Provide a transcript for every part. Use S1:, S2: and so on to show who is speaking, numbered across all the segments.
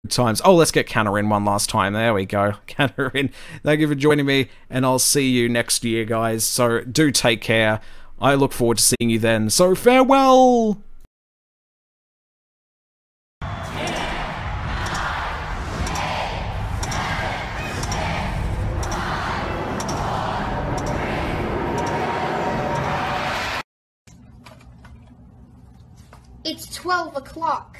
S1: times. Oh, let's get Canner in one last time. There we go. Canner in. Thank you for joining me, and I'll see you next year, guys. So do take care. I look forward to seeing you then. So farewell!
S2: It's 12 o'clock.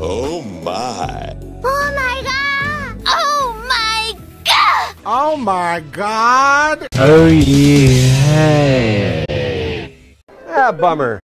S3: Oh my.
S4: Oh my god! Oh my god!
S5: Oh my god!
S6: Oh yeah.
S5: Ah, bummer.